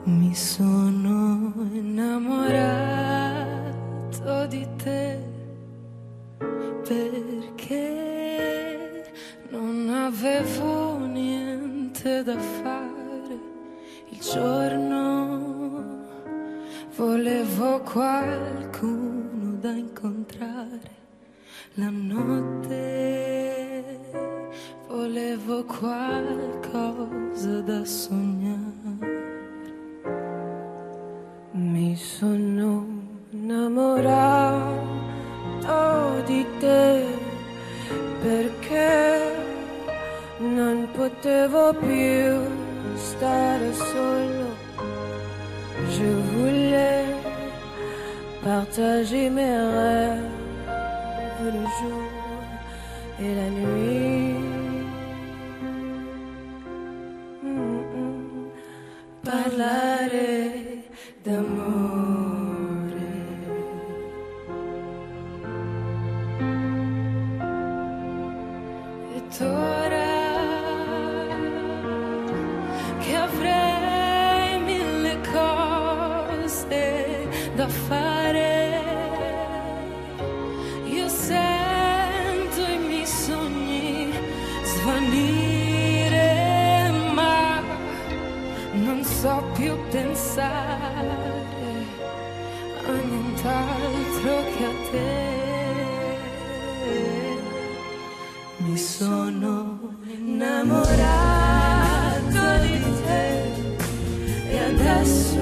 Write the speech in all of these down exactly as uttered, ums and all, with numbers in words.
Mi sono innamorato di te perché non avevo niente da fare il giorno, volevo qualcuno da incontrare la notte, volevo qualcosa da sognare. Mi sono innamorato di te perché non potevo più stare solo. Je voulais partager mes rêves le jour et la nuit. Mm-mm. Parlare d'amore. Ed ora che avrei mille cose da fare, io sento i miei sogni svanire, ma non so più pensare a nient'altro che a te. Mi sono innamorato di te e adesso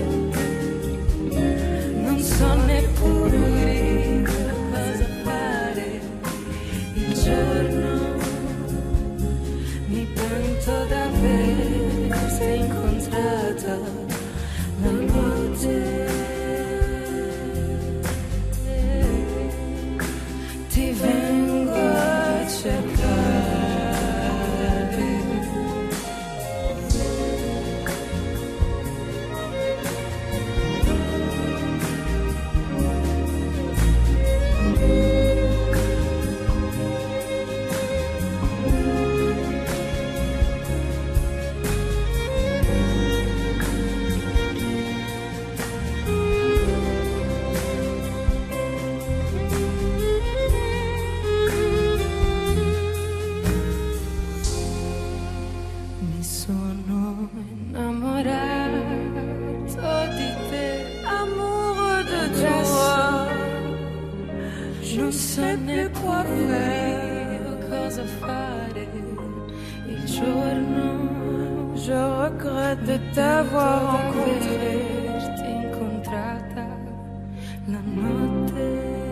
non so neppure cosa fare il giorno. Mi pento d'averti incontrata la notte. Ti vengo a cercare. Mi sono innamorato di te, amoureux de toi. Non so né quoi faire, cosa fare il giorno. Je regrette de t'avoir rencontré, averti incontrata la notte.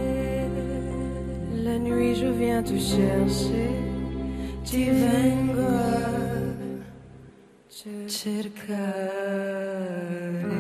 La nuit je viens te chercher, ti vengo a cercare.